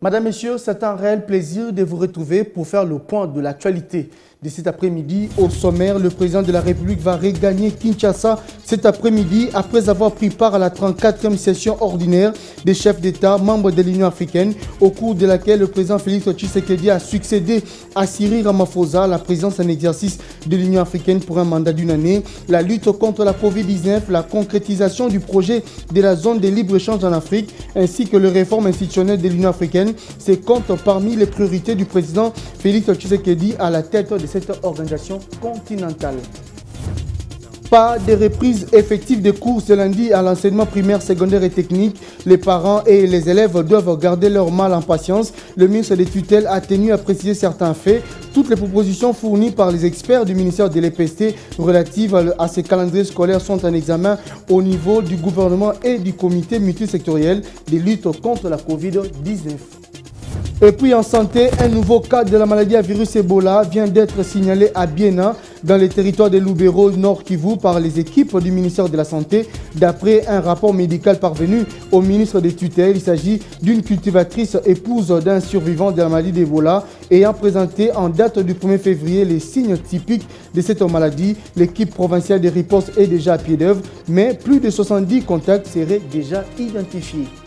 Madame, Messieurs, c'est un réel plaisir de vous retrouver pour faire le point de l'actualité de cet après-midi. Au sommaire, le président de la République va regagner Kinshasa cet après-midi après avoir pris part à la 34e session ordinaire des chefs d'État membres de l'Union africaine, au cours de laquelle le président Félix Tshisekedi a succédé à Cyril Ramaphosa, la présidence en exercice de l'Union africaine pour un mandat d'une année. La lutte contre la Covid-19, la concrétisation du projet de la zone de libre-échange en Afrique, ainsi que les réformes institutionnelles de l'Union africaine, c'est compte parmi les priorités du président Félix Tshisekedi à la tête de cette organisation continentale. Pas de reprise effective des cours ce lundi à l'enseignement primaire, secondaire et technique. Les parents et les élèves doivent garder leur mal en patience. Le ministre des tutelles a tenu à préciser certains faits. Toutes les propositions fournies par les experts du ministère de l'EPST relatives à ces calendriers scolaires sont en examen au niveau du gouvernement et du comité multisectoriel de lutte contre la Covid-19. Et puis en santé, un nouveau cas de la maladie à virus Ebola vient d'être signalé à Biena, dans les territoires de Lubero, Nord Kivu, par les équipes du ministère de la Santé. D'après un rapport médical parvenu au ministre des tutelles, il s'agit d'une cultivatrice épouse d'un survivant de la maladie d'Ebola ayant présenté en date du 1er février les signes typiques de cette maladie. L'équipe provinciale de riposte est déjà à pied d'œuvre, mais plus de 70 contacts seraient déjà identifiés.